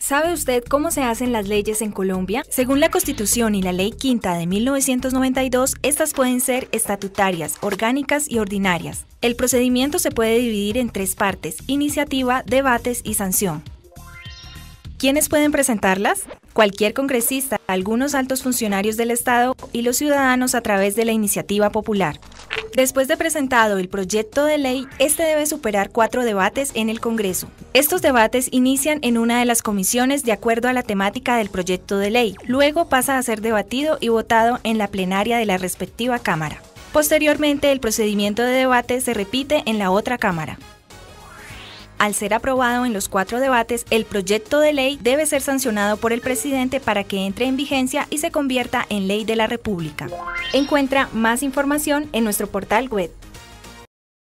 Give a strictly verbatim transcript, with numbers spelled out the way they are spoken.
¿Sabe usted cómo se hacen las leyes en Colombia? Según la Constitución y la Ley Quinta de mil novecientos noventa y dos, estas pueden ser estatutarias, orgánicas y ordinarias. El procedimiento se puede dividir en tres partes: iniciativa, debates y sanción. ¿Quiénes pueden presentarlas? Cualquier congresista, algunos altos funcionarios del Estado y los ciudadanos a través de la iniciativa popular. Después de presentado el proyecto de ley, este debe superar cuatro debates en el Congreso. Estos debates inician en una de las comisiones de acuerdo a la temática del proyecto de ley. Luego pasa a ser debatido y votado en la plenaria de la respectiva Cámara. Posteriormente, el procedimiento de debate se repite en la otra Cámara. Al ser aprobado en los cuatro debates, el proyecto de ley debe ser sancionado por el presidente para que entre en vigencia y se convierta en ley de la República. Encuentra más información en nuestro portal web.